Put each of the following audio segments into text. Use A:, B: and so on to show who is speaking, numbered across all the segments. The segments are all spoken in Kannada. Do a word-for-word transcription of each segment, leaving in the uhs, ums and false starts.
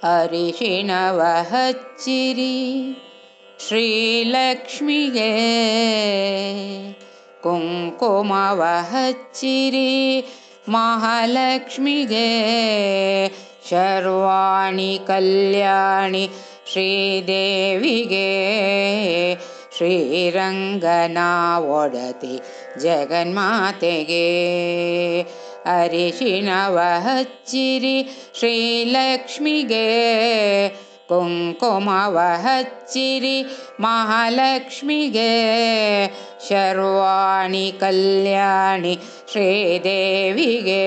A: ಅರಿಶಿಣವ ಹಚ್ಚಿರಿ ಶ್ರೀಲಕ್ಷ್ಮಿಗೆ, ಕುಂಕುಮವ ಹಚ್ಚಿರಿ ಮಹಾಲಕ್ಷ್ಮಿಗೆ. ಶರ್ವಾಣಿ ಕಲ್ಯಾಣಿ ಶ್ರೀದೇವಿಗೆ, ಶ್ರೀರಂಗನ ಒಡತಿ ಜಗನ್ಮಾತೆಗೆ. ಅರಿಶಿಣವ ಹಚ್ಚಿರಿ ಶ್ರೀಲಕ್ಷ್ಮಿಗೆ, ಕುಂಕುಮವ ಹಚ್ಚಿರಿ ಮಹಾಲಕ್ಷ್ಮಿಗೆ. ಶರ್ವಾಣಿ ಕಲ್ಯಾಣಿ ಶ್ರೀದೇವಿಗೆ,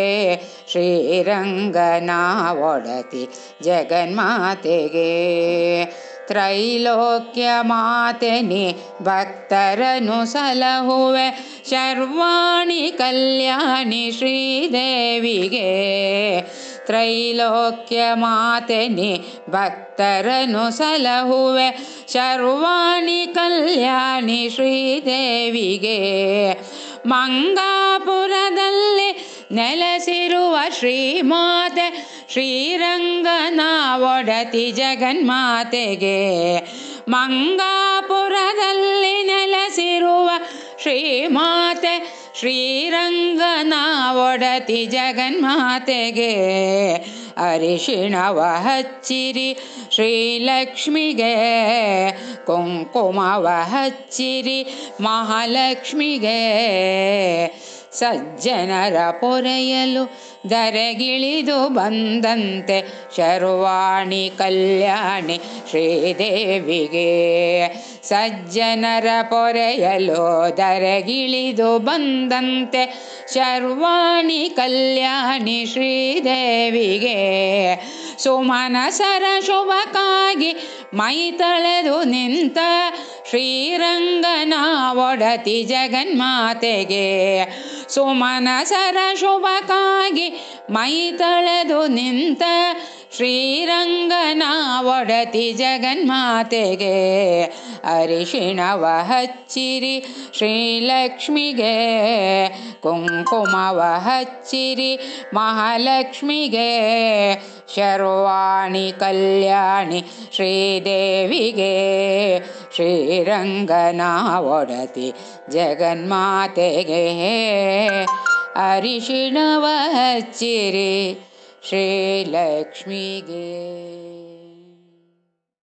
A: ಶ್ರೀರಂಗನ ಒಡತಿ ಜಗನ್ಮಾತೆಗೆ. ತ್ರೈಲೋಕ್ಯ ಮಾತೆನಿ ಭಕ್ತರನು ಸಲಹುವೆ, ಶರ್ವಾಣಿ ಕಲ್ಯಾಣಿ ಶ್ರೀದೇವಿಗೆ. ತ್ರೈಲೋಕ್ಯ ಮಾತೆನಿ ಭಕ್ತರನು ಸಲಹುವೆ, ಶರ್ವಾಣಿ ಕಲ್ಯಾಣಿ ಶ್ರೀದೇವಿಗೆ. ಮಂಗಾಪುರದಲ್ಲಿ ನೆಲೆಸಿರುವ ಶ್ರೀಮಾತೆ, ಶ್ರೀರಂಗನ ಒಡತಿ ಜಗನ್ಮಾತೆಗೆ. ಮಂಗಾಪುರದಲ್ಲಿ ನೆಲೆಸಿರುವ ಶ್ರೀಮಾತೆ, ಶ್ರೀರಂಗನ ಒಡತಿ ಜಗನ್ಮಾತೆಗೆ. ಅರಿಶಿಣವ ಹಚ್ಚಿರಿ ಶ್ರೀಲಕ್ಷ್ಮಿಗೆ, ಕುಂಕುಮವ ಹಚ್ಚಿರಿ ಮಹಾಲಕ್ಷ್ಮಿಗೆ. ಸಜ್ಜನರ ಪೊರೆಯಲು ಧರೆಗಿಳಿದು ಬಂದಂತೆ, ಶರ್ವಾಣಿ ಕಲ್ಯಾಣಿ ಶ್ರೀದೇವಿಗೆ. ಸಜ್ಜನರ ಪೊರೆಯಲು ಧರೆಗಿಳಿದು ಬಂದಂತೆ, ಶರ್ವಾಣಿ ಕಲ್ಯಾಣಿ ಶ್ರೀದೇವಿಗೆ. ಸುಮನಸರ ಶುಭಕ್ಕಾಗಿ ಮೈ ತಳೆದು ನಿಂತ, ಶ್ರೀರಂಗನ ಒಡತಿ ಜಗನ್ಮಾತೆಗೆ. ಸುಮನಸರ ಶುಭಕ್ಕಾಗಿ ಮೈ ತಳೆದು ನಿಂತ, ಶ್ರೀರಂಗನ ಒಡತಿ ಜಗನ್ಮಾತೆಗೆ. ಅರಿಶಿಣವ ಹಚ್ಚಿರಿ ಶ್ರೀಲಕ್ಷ್ಮಿಗೆ, ಕುಂಕುಮವ ಹಚ್ಚಿರಿ ಮಹಾಲಕ್ಷ್ಮಿಗೆ. ಶರ್ವಾಣಿ ಕಲ್ಯಾಣಿ ಶ್ರೀದೇವಿಗೆ, ಶ್ರೀರಂಗನ ಒಡತಿ ಜಗನ್ಮಾತೆಗೆ. ಅರಿಶಿಣವ ಹಚ್ಚಿರಿ ಶ್ರೀಲಕ್ಷ್ಮಿಗೆ.